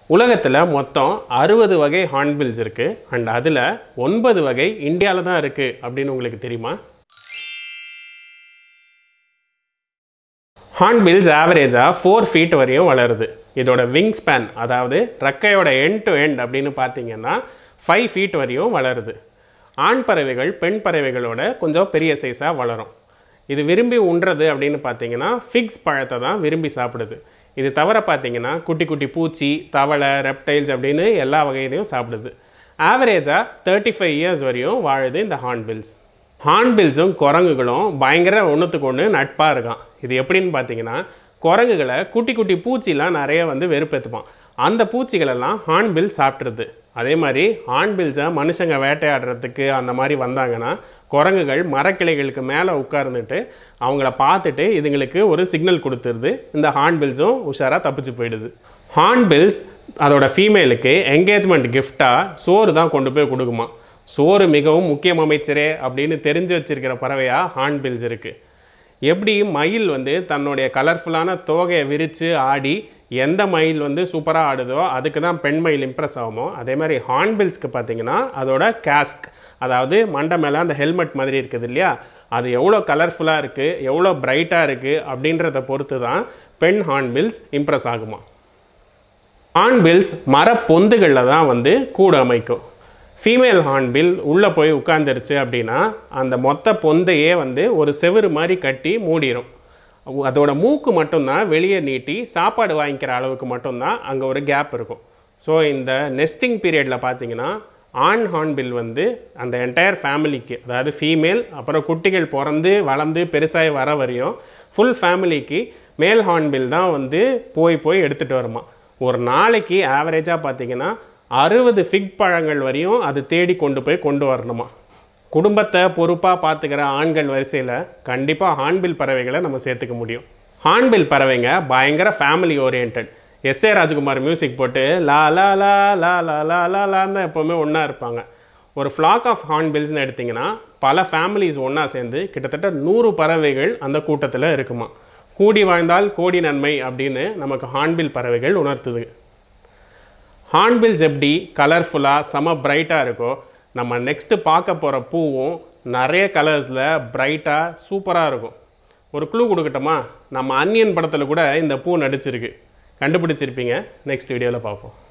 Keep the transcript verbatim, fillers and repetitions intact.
உலகத்தில் மொத்தம் அறுபது வகை ஹார்ன்பில்ஸ் இருக்குது. அண்ட் அதில் ஒன்பது வகை இந்தியாவில் தான் இருக்குது அப்படின்னு உங்களுக்கு தெரியுமா? ஹார்ன்பில்ஸ் ஆவரேஜாக ஃபோர் ஃபீட் வரையும் வளருது. இதோட விங் ஸ்பேன், அதாவது ரெக்கையோட எண்ட் டு எண்ட் அப்படின்னு பார்த்தீங்கன்னா ஃபைவ் ஃபீட் வரையும் வளருது. ஆண் பறவைகள் பெண் பறவைகளோட கொஞ்சம் பெரிய சைஸாக வளரும். இது விரும்பி உண்றது அப்படின்னு பார்த்தீங்கன்னா ஃபிக்ஸ் பழத்தை தான் விரும்பி சாப்பிடுது. இது தவிர பார்த்தீங்கன்னா குட்டி குட்டி பூச்சி, தவளை, ரெப்டைல்ஸ் அப்படின்னு எல்லா வகையிலையும் சாப்பிடுது. ஆவரேஜாக தேர்ட்டி ஃபைவ் இயர்ஸ் வரையும் வாழுது இந்த ஹார்ன்பில்ஸ். ஹார்ன்பில்ஸும் குரங்குகளும் பயங்கர ஒன்றுத்துக்கு ஒன்று நட்பாக இருக்கான். இது எப்படின்னு பார்த்தீங்கன்னா, குரங்குகளை குட்டி குட்டி பூச்சிலாம் நிறைய வந்து வெறுப்பேற்றுப்பான். அந்த பூச்சிகளெல்லாம் ஹார்ன்பில் சாப்பிட்ருது. அதே மாதிரி ஹார்ன்பில்ஸை மனுஷங்க வேட்டையாடுறதுக்கு அந்த மாதிரி வந்தாங்கன்னா குரங்குகள் மரக்கிளைகளுக்கு மேலே உட்கார்ந்துட்டு அவங்கள பார்த்துட்டு இதுங்களுக்கு ஒரு சிக்னல் கொடுத்துருது. இந்த ஹார்ன்பில்ஸும் உஷாராக தப்பிச்சு போயிடுது. ஹார்ன்பில்ஸ் அதோட ஃபீமேலுக்கு என்கேஜ்மெண்ட் கிஃப்டாக சோறு தான் கொண்டு போய் கொடுக்குமா. சோறு மிகவும் முக்கியம் அமைச்சரே அப்படின்னு தெரிஞ்சு வச்சிருக்கிற பறவையாக ஹார்ன்பில்ஸ் இருக்குது. எப்படி மயில் வந்து தன்னுடைய கலர்ஃபுல்லான தோகையை விரித்து ஆடி எந்த மயில் வந்து சூப்பராக ஆடுதோ அதுக்கு தான் பெண் மயில் இம்ப்ரெஸ் ஆகுமோ, அதே மாதிரி ஹார்ன்பில்ஸ்க்கு பார்த்தீங்கன்னா அதோட கேஸ்க், அதாவது மண்டை மேலே அந்த ஹெல்மெட் மாதிரி இருக்குது இல்லையா, அது எவ்வளோ கலர்ஃபுல்லாக இருக்குது, எவ்வளோ பிரைட்டாக இருக்குது அப்படின்றத பொறுத்து தான் பெண் ஹார்ன்பில்ஸ் இம்ப்ரெஸ் ஆகுமா. ஹார்ன்பில்ஸ் மர பொந்துகளில் தான் வந்து கூடு அமைக்கும். ஃபீமேல் ஹார்ன்பில் உள்ளே போய் உட்காந்துருச்சு அப்படின்னா அந்த மொத்த பொந்தையே வந்து ஒரு செவுறு மாதிரி கட்டி மூடிடும். அதோட மூக்கு மட்டும்தான் வெளியே நீட்டி சாப்பாடு வாங்கிக்கிற அளவுக்கு மட்டும்தான் அங்கே ஒரு கேப் இருக்கும். ஸோ இந்த நெஸ்டிங் பீரியடில் பார்த்தீங்கன்னா ஆண் ஹார்ன்பில் வந்து அந்த என்டையர் ஃபேமிலிக்கு, அதாவது ஃபீமேல் அப்புறம் குட்டிகள் பிறந்து வளர்ந்து பெருசாகி வர வரையும் ஃபுல் ஃபேமிலிக்கு மேல் ஹார்ன்பில் தான் வந்து போய் போய் எடுத்துகிட்டு வருமா. ஒரு நாளைக்கு ஆவரேஜாக பார்த்தீங்கன்னா அறுபது ஃபிக் பழங்கள் வரையும் அது தேடி கொண்டு போய் கொண்டு வரணுமா. குடும்பத்தை பொறுப்பாக பார்த்துக்கிற ஆண்கள் வரிசையில் கண்டிப்பாக ஹார்ன்பில் பறவைகளை நம்ம சேர்த்துக்க முடியும். ஹார்ன்பில் பறவைங்க பயங்கர family orient. S A Rajkumar music போட்டு லா லா லா லா லா லா லா லான்னு தான் எப்போவுமே ஒன்றா இருப்பாங்க. ஒரு ஃப்ளாக் ஆஃப் ஹார்ன்பில்ஸ்னு எடுத்திங்கன்னா பல ஃபேமிலிஸ் ஒன்றா சேர்ந்து கிட்டத்தட்ட நூறு பறவைகள் அந்த கூட்டத்தில் இருக்குமா. கூடி வாழ்ந்தால் கோடி நன்மை அப்படின்னு நமக்கு ஹார்ன்பில் பறவைகள் உணர்த்துது. ஹார்ன்பில்ஸ் எப்படி கலர்ஃபுல்லாக செம பிரைட்டாக இருக்கோ, நம்ம நெக்ஸ்ட்டு பார்க்க போகிற பூவும் நிறைய கலர்ஸில் பிரைட்டாக சூப்பராக இருக்கும். ஒரு க்ளூ கொடுக்கட்டுமா? நம்ம அன்னியன் படத்தில் கூட இந்த பூ நடிச்சிருக்கு. கண்டுபிடிச்சிருப்பீங்க. நெக்ஸ்ட் வீடியோவில் பார்ப்போம்.